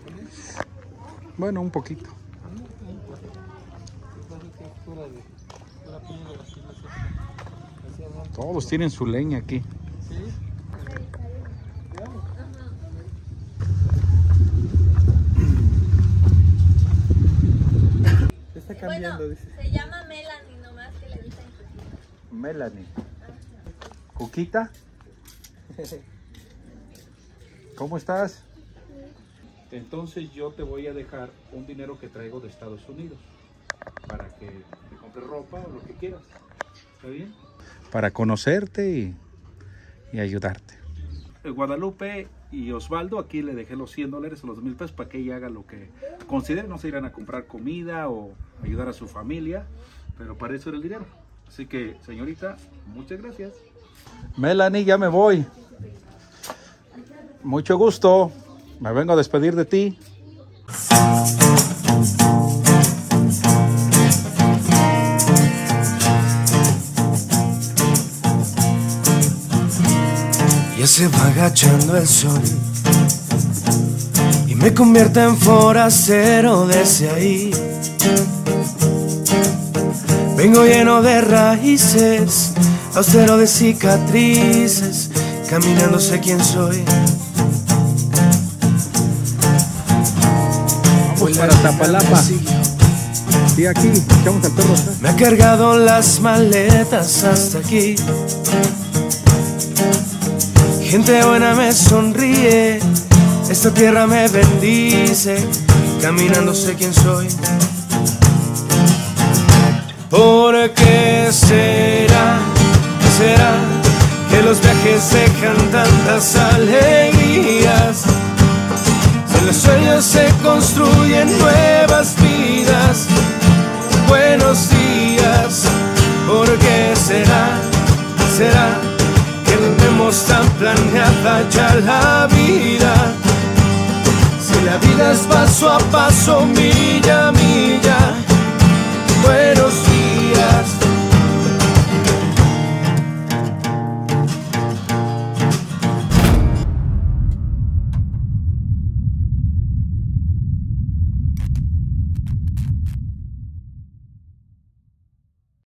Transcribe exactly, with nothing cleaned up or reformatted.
Bueno, un poquito. Todos tienen su leña aquí. Está cambiando, bueno, dice. Se llama Melanie, nomás que le dicen. Melanie. Cuquita. ¿Cómo estás? Entonces yo te voy a dejar un dinero que traigo de Estados Unidos para que te compres ropa o lo que quieras. ¿Está bien? Para conocerte y, y ayudarte. Guadalupe y Osvaldo, aquí le dejé los cien dólares o los dos mil pesos para que ella haga lo que considere. No se irán a comprar comida o ayudar a su familia, pero para eso era el dinero. Así que, señorita, muchas gracias. Melanie, ya me voy. Mucho gusto. Me vengo a despedir de ti. Ya se va agachando el sol y me convierte en forastero desde ahí. Vengo lleno de raíces, austero de cicatrices, caminando sé quién soy. Vamos para Tapalapa. Y aquí, echamos al perro atrás. Me ha cargado las maletas hasta aquí. Gente buena me sonríe, esta tierra me bendice, caminando sé quién soy. ¿Por qué será, qué será, que los viajes dejan tantas alegrías? Si en los sueños se construyen nuevas vidas, buenos días. ¿Por qué será, será, que tenemos tan planeada ya la vida? Si la vida es paso a paso, milla a